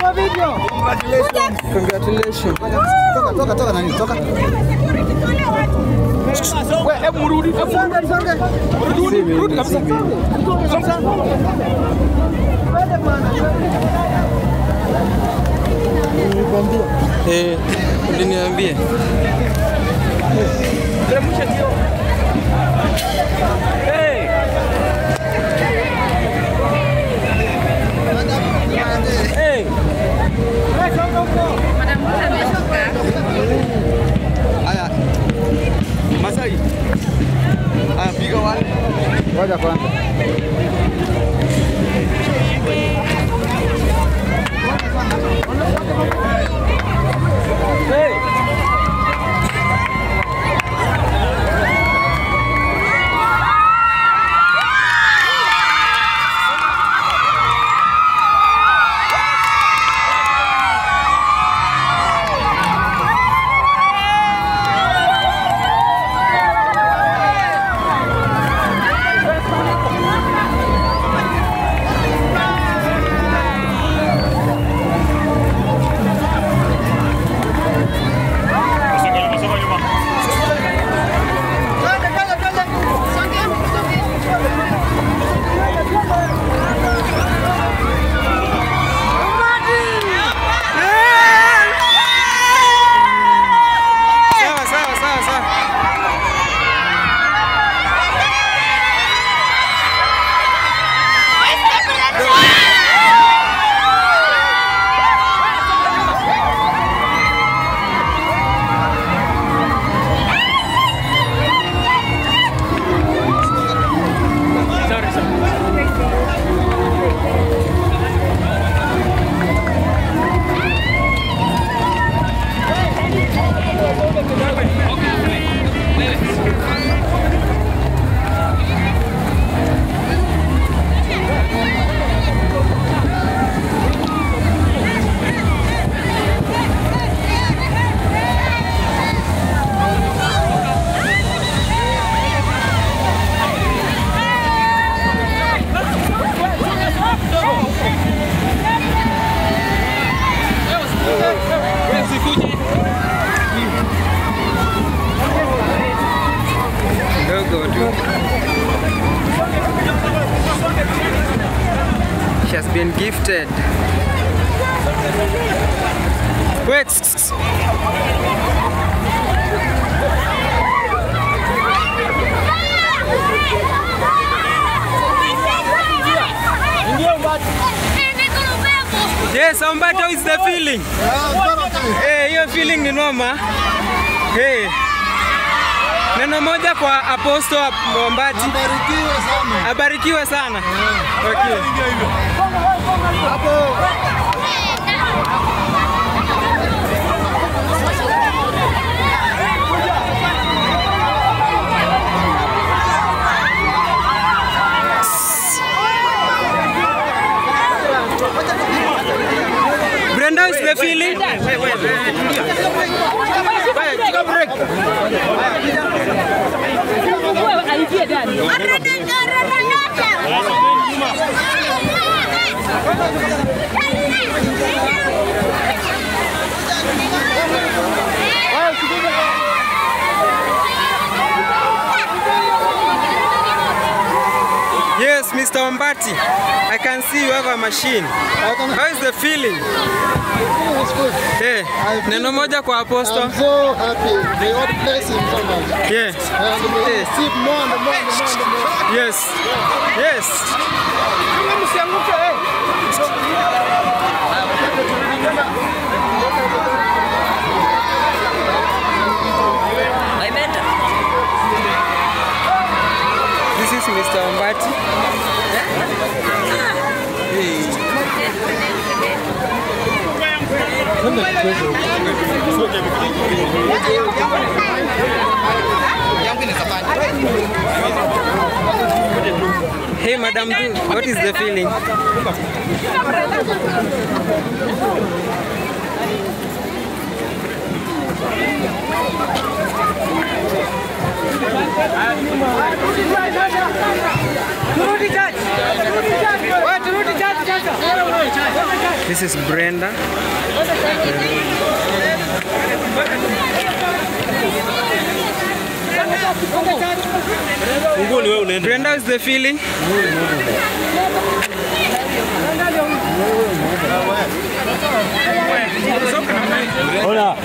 Congratulations. Toka nani? Toka. Wewe hebu mrudi. Rudi kabisa. Uliniambia. Hey. Hey. Aya. Masai. Aya piga wale. Ngoja kwanza. Hey. She has been gifted. Wait. Yes, Ombati, how is the feeling? Hey, your feeling ni noma. Hey. Neno moja kwa Apostle Ombati. Abarikiwe sana. Abarikiwe sana. Okay. Hapo. Brenda, how is the feeling? Take a break. Yes, Mr. Ombati, I can see you have a machine. How is the feeling? It's good. Hey, neno moja kwa Apostle. I'm so happy. May God bless him so much. Yeah. And may receive more and more and more and more. Yes. Yes. This is Mr. Ombati. Hey, Madam, what is the feeling? Turudi church. This is Brenda. Brenda, is the feeling? Hola.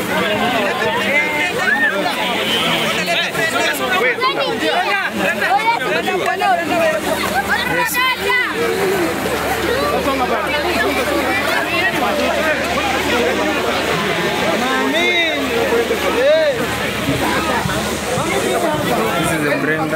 This is Brenda.